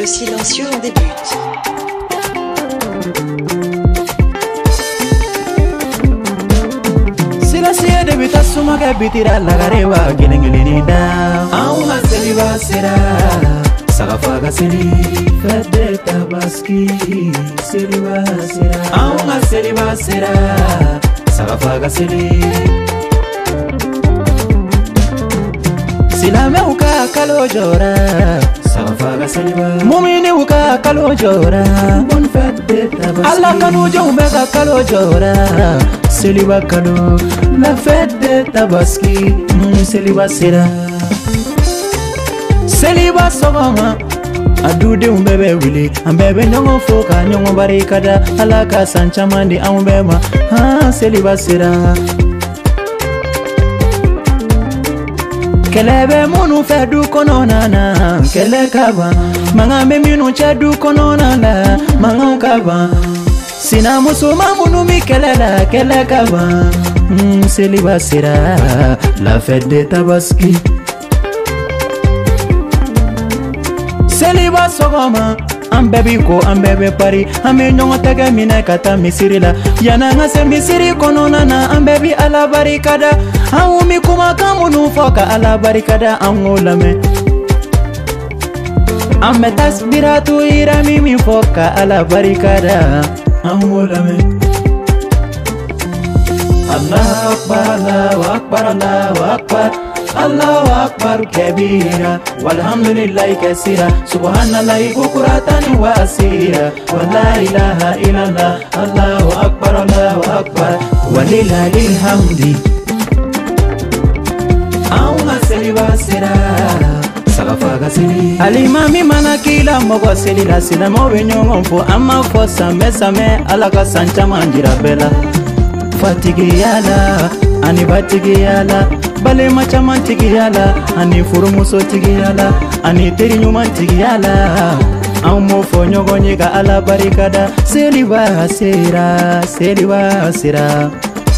silencieux en débute. Silencieux débute à Soumaga Bitira la Garewa, Gilingilinida. Auma Seliva Sera, Sarafaga Seli, Fede Tabaski, Seliva Sera. Auma Seliva Sera, Sarafaga Seli. Silame uka kalo jora, Sarafaga Seliva. Mumini uka kalo jora, Bon Fede Tabaski. Allah kanu jombe kalo jora. Seliba kalo, la fête de Tabaski, Seliba sera. Seliba sogama, adude umbebe wili, ambebe nyongo foka, nyongo barikada, alaka sanchamandi ambema, Seliba sera. Kelebe munu fedu kononana, kele kaba, mangambe minu chadu kononana, mangam kaba. Sina musuma munu mi kelela kele kaba, Seliba sera, la fête de Tabaski. Seliba sogoma, ambebi ko ambebe pari, ame nyongo tege mine kata misiri la, yana ngase misiri kononana, ambebi ala barikada, awumi kuma kamunu foka ala barikada angolame. Ame tasbiratu ira mimi foka ala barikada. Angolame. Allahu Akbar, Allahu Akbar, Allahu Akbar, Allahu Akbar kabira, walhamdulillahi kaseera, subhanallahi bukratan wa asira, wa la ilaha illallah, Allahu Akbar, Allahu Akbar, walillahil hamdi. Auma Seliba sera. Alimami mana kila mogo selila sila mobe nyongo mfo ama fo same same alaka sancha manjira bela fatigi yala ani batigi yala bale macha mantigi yala ani furumuso tigi yala ani teri nyuman tigi yala amo fo nyogo nyega ala barikada Seliba sera Seliba sera.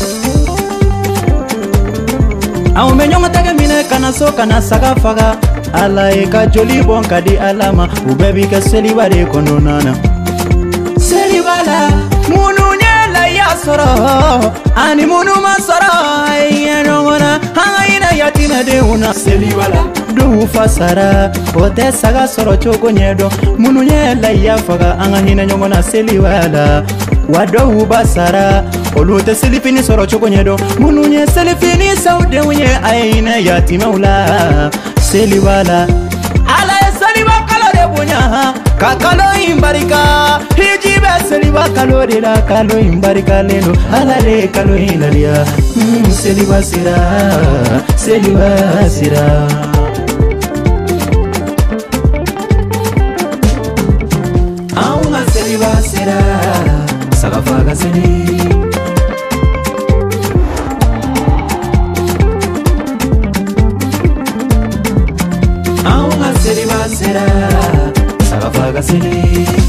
Au menyongo tage mine kana so kana saga faga ala eka joli bon kadi alama ubebi ka Seliba de kononana Seliba la munu nyela ya soro ani munu masara yenongona hangaina yatina de una Seliba la du fasara ote saga soro choko nyedo munu nyela ya faga anga hina nyongona Seliba la wado ubasara olute selifini soro choko nyedo munu nye selifini saude unye aina yatima ula Seliba la ala Seliba kalo de bunya kakalo imbarika hijibe Seliba kalo de la kalo imbarika leno ala de kalo ilalia Seliba sera Seliba sera. Auma Seliba sera Sarafaga Seli. Seliba sera, Sarafaga Seli.